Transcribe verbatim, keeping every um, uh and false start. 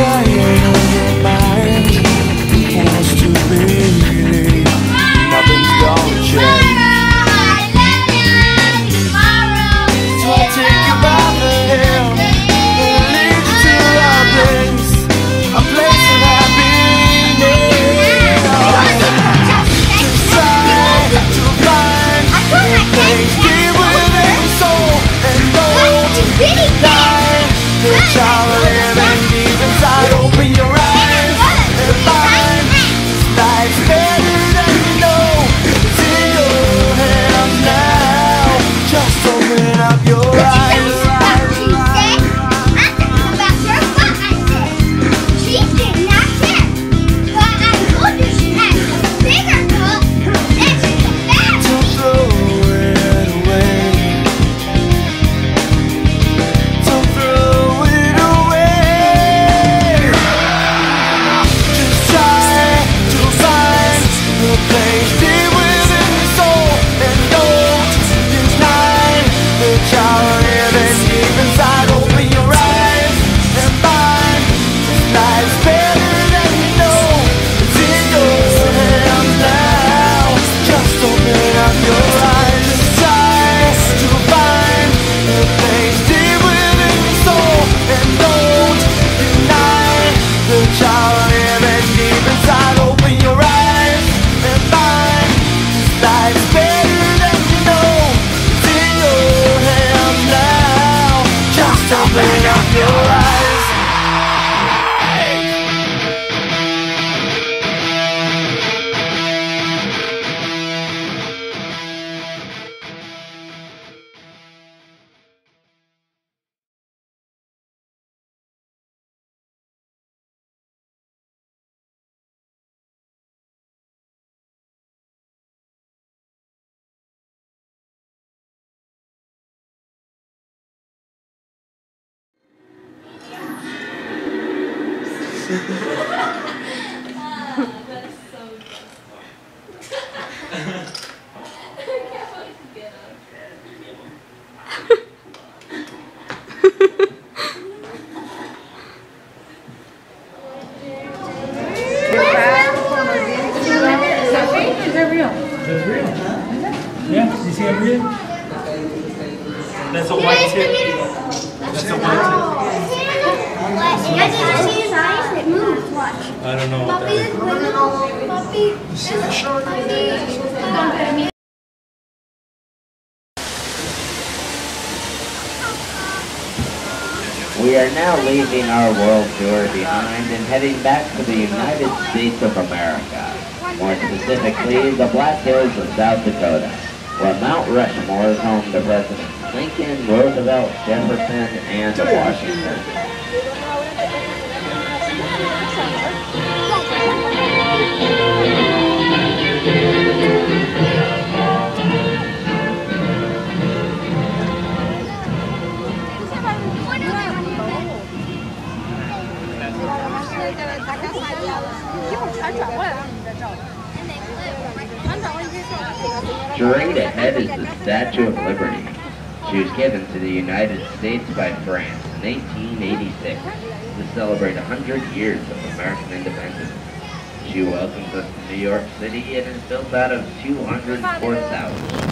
Crying on your mind, forced to believe nothing's gonna change. So I take you by the hand and lead you to a place, a place of happiness. Just try to find a place deep within your soul, and don't deny the child living deep inside. Open your eyes and find life's better than you know. It's in your hands now. Just open up your eyes. That's a white tip. That's a white tip. It moves, watch. I don't know what that is. We are now leaving our world tour behind and heading back to the United States of America, more specifically the Black Hills of South Dakota, where Mount Rushmore is home to Presidents Lincoln, Roosevelt, Jefferson, and Washington. Straight ahead is the Statue of Liberty. She was given to the United States by France in eighteen eighty-six to celebrate one hundred years of American independence. She welcomes us to New York City and is built out of two hundred four thousand